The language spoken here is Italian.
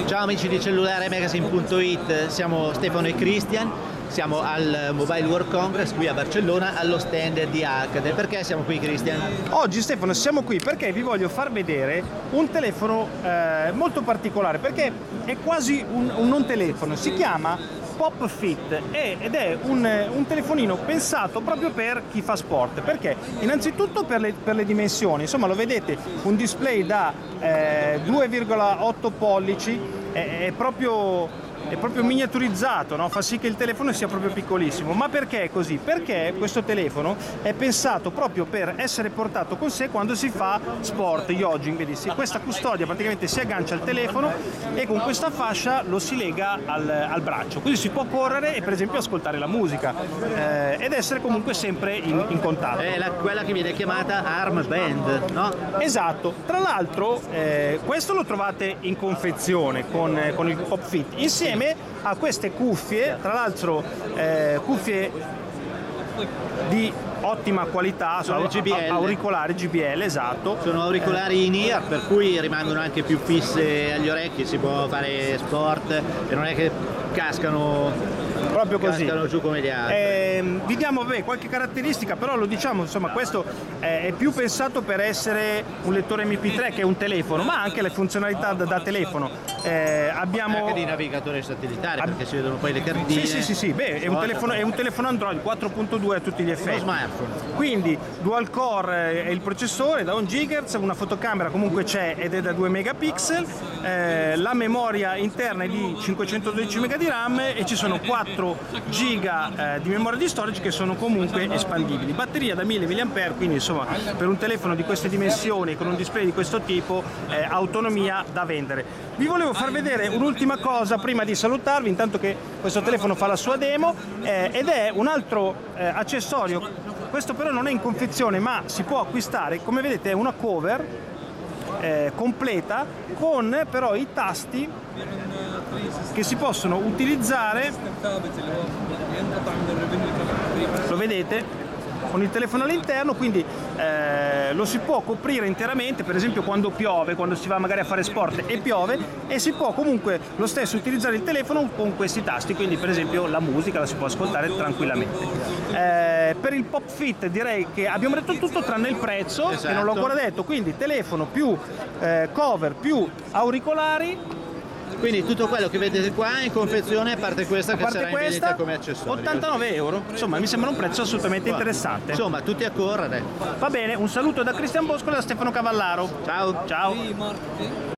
Ciao amici di CellulareMagazine.it, siamo Stefano e Christian, siamo al Mobile World Congress qui a Barcellona allo stand di Arcade. Perché siamo qui, Christian? Oggi, Stefano, siamo qui perché vi voglio far vedere un telefono molto particolare, perché è quasi un non telefono, si chiama PopFit ed è un telefonino pensato proprio per chi fa sport. Perché? Innanzitutto per le dimensioni, insomma lo vedete, un display da 2,8 pollici, è proprio miniaturizzato, no? Fa sì che il telefono sia proprio piccolissimo. Ma perché è così? Perché questo telefono è pensato proprio per essere portato con sé quando si fa sport, jogging. Vedi, questa custodia praticamente si aggancia al telefono e con questa fascia lo si lega al braccio, così si può correre e per esempio ascoltare la musica ed essere comunque sempre in contatto. È quella che viene chiamata Arm Band, no? Esatto. Tra l'altro questo lo trovate in confezione con il PopFit insieme a queste cuffie, tra l'altro cuffie di ottima qualità, sono GBL. auricolari GBL, esatto. Sono auricolari in ear, per cui rimangono anche più fisse agli orecchi, si può fare sport e non è che cascano proprio così, cascano giù come gli altri. Vi diamo qualche caratteristica, però lo diciamo, insomma, questo è più pensato per essere un lettore MP3 che un telefono, ma anche le funzionalità da telefono. Abbiamo anche di navigatore satellitare, perché si vedono poi le cartine. Sì. Beh, è un telefono Android 4.2 a tutti gli effetti. Uno smartphone. Quindi dual core è il processore da 1 GHz, una fotocamera comunque c'è ed è da 2 megapixel, la memoria interna è di 512 MB di RAM e ci sono 4 GB di memoria di storage che sono comunque espandibili. Batteria da 1000 mAh, quindi insomma per un telefono di queste dimensioni con un display di questo tipo, autonomia da vendere. Vi volevo far vedere un'ultima cosa prima di salutarvi, intanto che questo telefono fa la sua demo, ed è un altro accessorio. Questo però non è in confezione, ma si può acquistare. Come vedete è una cover completa con però i tasti che si possono utilizzare, lo vedete, con il telefono all'interno, quindi lo si può coprire interamente, per esempio quando piove, quando si va magari a fare sport e piove, e si può comunque lo stesso utilizzare il telefono con questi tasti, quindi per esempio la musica la si può ascoltare tranquillamente. Per il PopFit direi che abbiamo detto tutto tranne il prezzo, esatto, che non l'ho ancora detto, quindi telefono più cover più auricolari. Quindi tutto quello che vedete qua è in confezione, a parte questa che sarà in vendita come accessorio. 89 euro, insomma mi sembra un prezzo assolutamente interessante. Insomma, tutti a correre. Va bene, un saluto da Cristian Bosco e da Stefano Cavallaro. Ciao. Ciao.